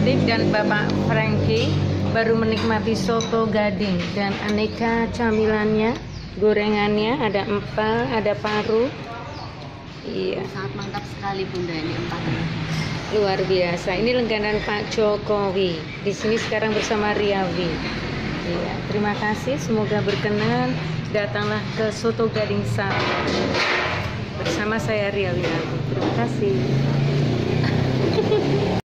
Latif dan Bapak Franky baru menikmati soto gading dan aneka camilannya, gorengannya, ada empal, ada paru. Iya. Sangat mantap sekali Bunda ini empalnya. Luar biasa. Ini langganan Pak Jokowi. Di sini sekarang bersama Riawi. Iya. Terima kasih. Semoga berkenan. Datanglah ke Soto Gading Satu bersama saya Riawi. Terima kasih.